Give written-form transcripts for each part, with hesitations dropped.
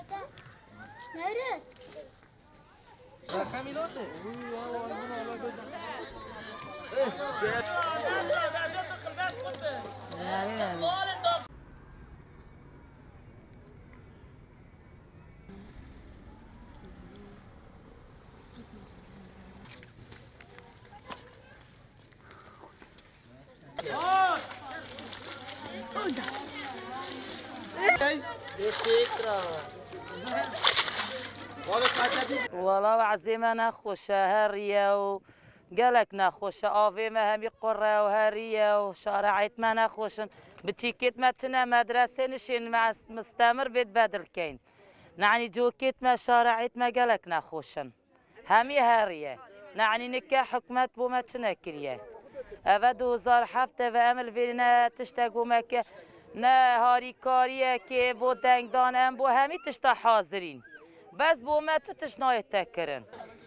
والله عزيمة نخوش هرية وقالك نخوش آفي ما همي قرى وهرية وشارعيت ما نخوش بتشيكيت ما تنا مدرسة نشين مع مستمر بيت بدل كين نعني جوكيت ما شارعيت ما قالك نخوشن همي هرية نعني نكا حكمت بو ما تنكريه أفدو زار حفته و امل فينا تشتاقو مكة نا هاري كاريه كي بو دنگ دانم بو همي تشتا حاضرين بس بو ما تشناي تكرن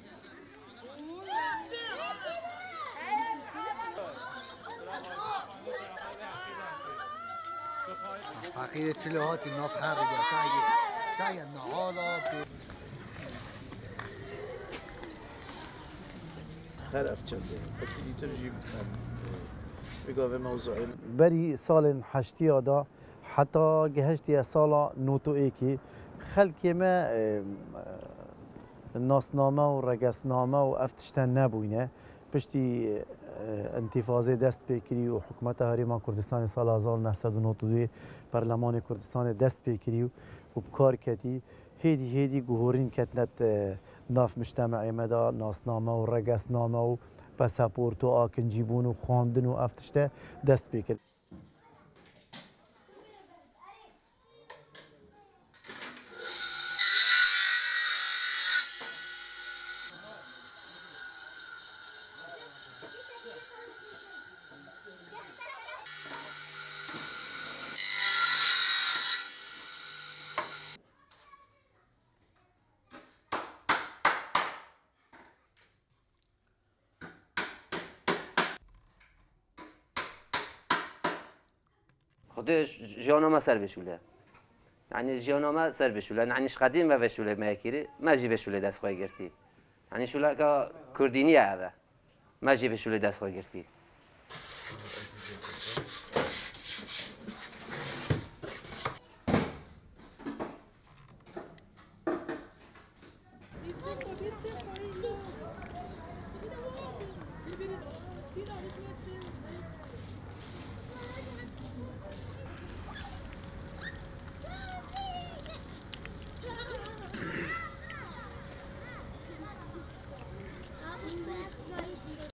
عقيدة شلوهات الناب حارقة سايق النعالة خرف چنده اكيد ترجيب بقى موضوع بري سال حشتي هذا حتى جهشتي سال نوتو ايكي خلقي ما الناسنامه ورقصنامه وافتشتن نبوينه پشتی انتفاضه دست بکری و حکومت هریما کردستان سال 1992 پارلمان کردستان دست بکری و بکار کتی هیدی گهورین کتنت ناف مجتمع مدا ناسنامه و رقصنامه و پاسپورت و آکنجیبون و خواندن و افتشته دست بکری خودش جانما سر بشوله یعنی جانما سر بشوله یعنی قدیم و بشوله میکری ماجی بشوله دست خوای گرتی یعنی شوله که کردینی هذا ماجی بشوله دست خوای گرتی